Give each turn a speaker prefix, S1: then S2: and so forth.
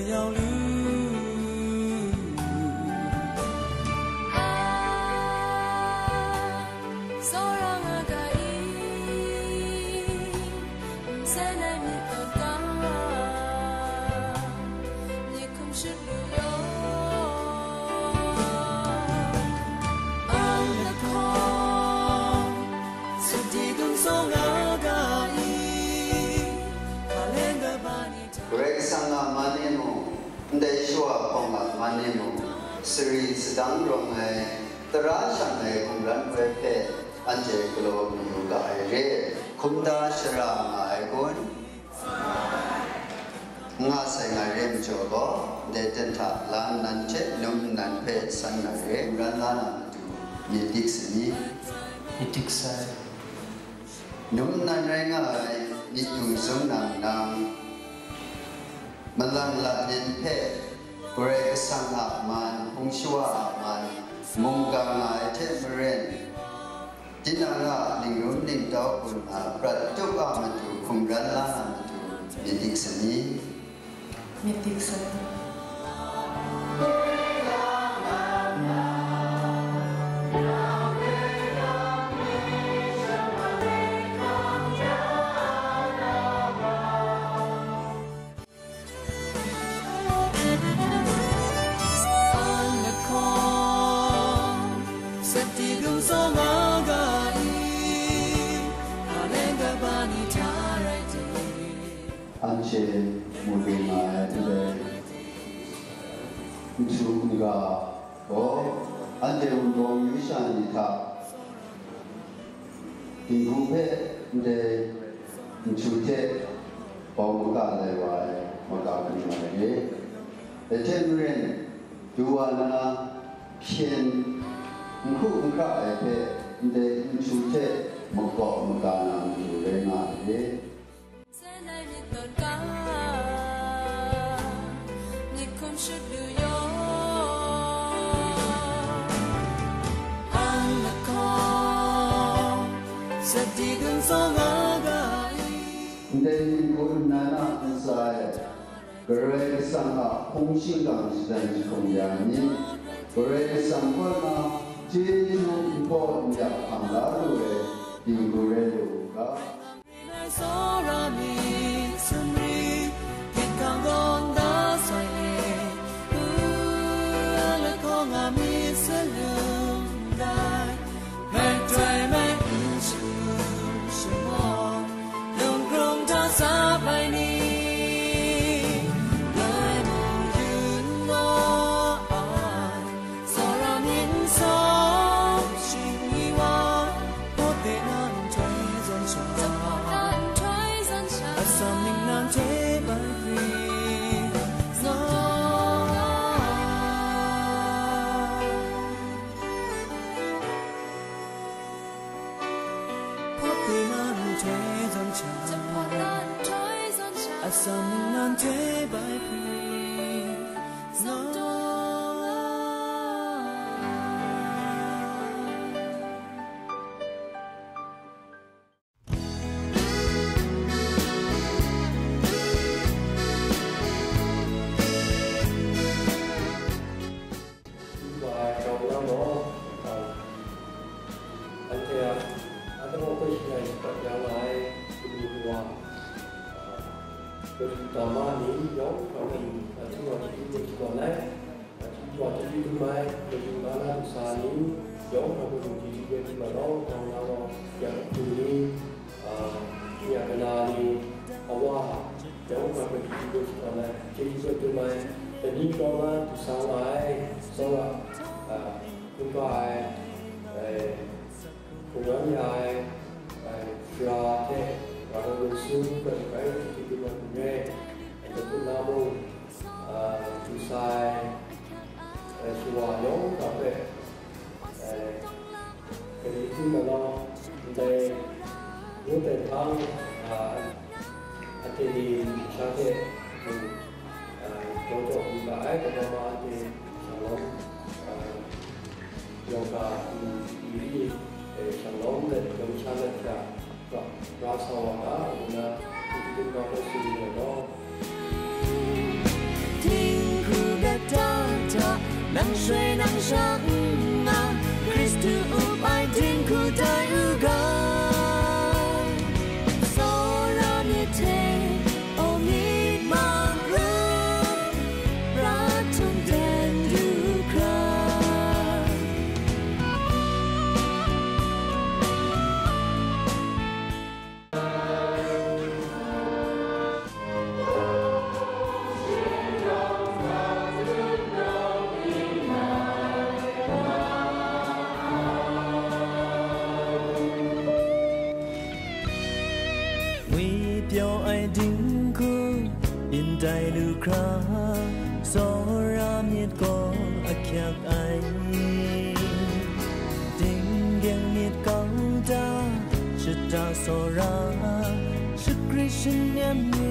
S1: Sri sedang rongai terasa naik kumpulan webpage anje kalau juga air kumda serang aikun ngasai ngarim jogo deten tak lan nanche num nan pe san ngarim ran lan tu mitik seni mitik sai num nan rengai Myitung Zung nang Malang la nin pe Korek sang man, hungshua man, mungang temeren. Jinanga lingum ling tau pun pratuk amatu kumran la amatu mitik seni. Mitik seni. Anje mudima ide Zungga anje undong yusan ita tinggupe ide Jute Pamuka lewai maka kunimai temren juana pian ngka epe ide Jute moko maka nang ide Then pun nana inside, Korek sanga hongsingang sedang kongyani, Korek sangkona jeju impor jak anglaru tingurelu ka.
S2: Rasa 能睡能想啊 Christ up I think could I uga Sora mi te o mi mangru Ratum den du kra Biểu ai đinh cu in đại lưu kra gió ra miệt có akyak ai đinh giang miệt cao ta chợt ta so ra sức Christian em